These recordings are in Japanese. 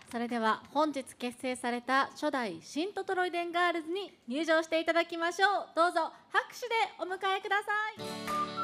それでは本日結成された初代シントトロイデンガールズに入場していただきましょう。どうぞ拍手でお迎えください。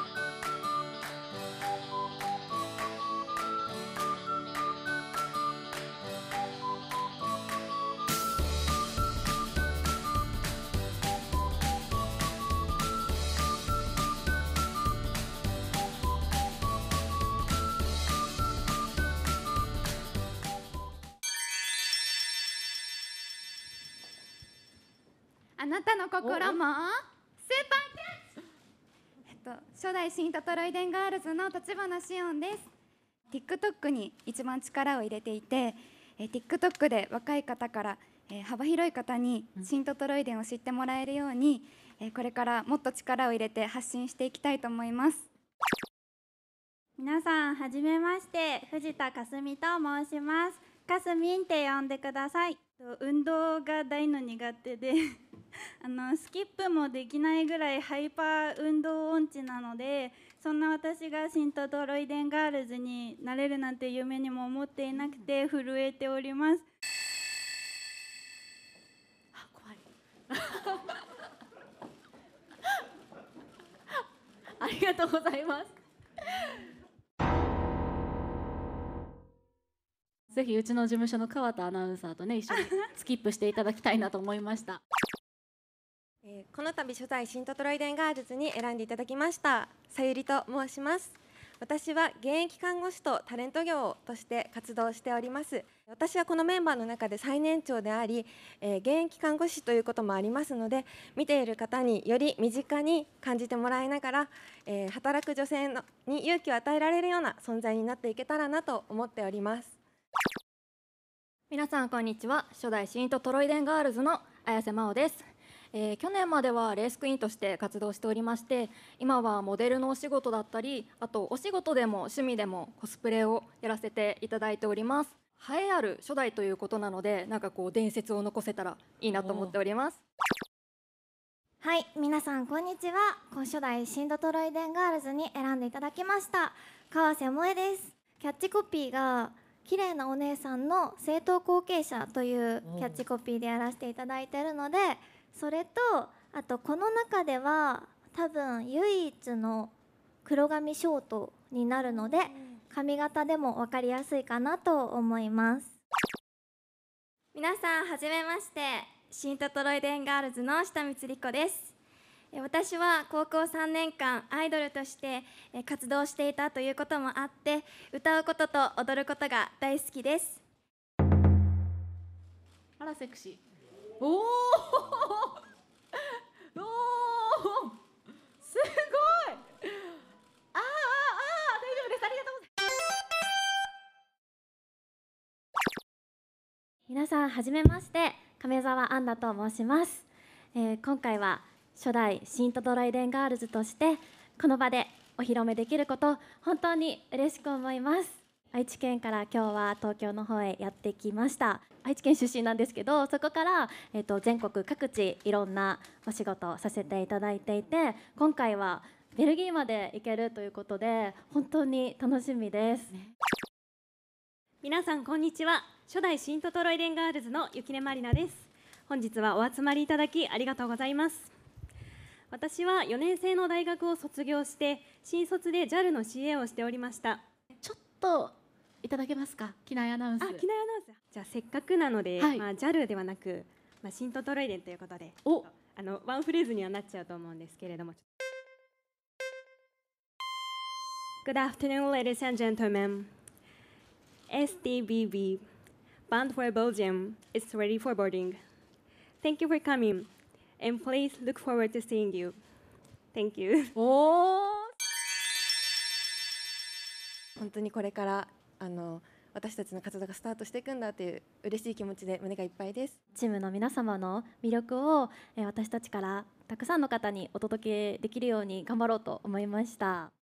あなたの心もスーパーキャッチ。初代シントトロイデンガールズの立花紫音です。 TikTok に一番力を入れていて、TikTok で若い方から、幅広い方にシントトロイデンを知ってもらえるように、これからもっと力を入れて発信していきたいと思います。 皆さんはじめまして、藤田かすみと申します。かすみんって呼んでください。運動が大の苦手でスキップもできないぐらいハイパー運動音痴なので、そんな私がシントトロイデンガールズになれるなんて夢にも思っていなくて震えております。 あ、怖いありがとうございます。ぜひうちの事務所の川田アナウンサーとね一緒にスキップしていただきたいなと思いました。 この度初代シントトロイデンガールズに選んでいただきましたさゆりと申します。私は現役看護師とタレント業として活動しております。私はこのメンバーの中で最年長であり、現役看護師ということもありますので、見ている方により身近に感じてもらいながら、働く女性に勇気を与えられるような存在になっていけたらなと思っております。 皆さんこんにちは。初代シントトロイデンガールズの綾瀬真央です。去年まではレースクイーンとして活動しておりまして、今はモデルのお仕事だったり、あとお仕事でも趣味でもコスプレをやらせていただいております。栄えある初代ということなので、なんかこう伝説を残せたらいいなと思っております。 はい、皆さんこんにちは。初代シントトロイデンガールズに選んでいただきました川瀬萌です。キャッチコピーが綺麗なお姉さんの正統後継者というキャッチコピーでやらせていただいているので、それとあとこの中では多分唯一の黒髪ショートになるので、髪型でも分かりやすいかなと思います。 皆さんはじめまして、シントトロイデンガールズの下光莉子です。私は高校3年間アイドルとして活動していたということもあって、歌うことと踊ることが大好きです。 あらセクシー。おおおお、すごい。大丈夫です。ありがとうございます。 皆さんはじめまして、亀澤杏奈と申します。今回は初代シントトロイデンガールズとしてこの場でお披露目できること本当に嬉しく思います。愛知県から今日は東京の方へやってきました。愛知県出身なんですけど、そこから、全国各地いろんなお仕事をさせていただいていて、今回はベルギーまで行けるということで本当に楽しみです。 皆さんこんにちは。初代シントトロイデンガールズの雪音まりなです。本日はお集まりいただきありがとうございます。私は4年生の大学を卒業して新卒で JAL の CA をしておりました。 ちょっといただけますか、機内アナウンス。 機内アナウンス。じゃあせっかくなので、 はい、 JAL ではなく、シントトロイデンということで、ワンフレーズにはなっちゃうと思うんですけれども。Good afternoon, ladies and gentlemen. STBB, bound for Belgium, is ready for boarding. Thank you for coming, and please look forward to seeing you. Thank you. 本当にこれから私たちの活動がスタートしていくんだという嬉しい気持ちで胸がいっぱいです。 チームの皆様の魅力を私たちからたくさんの方にお届けできるように頑張ろうと思いました。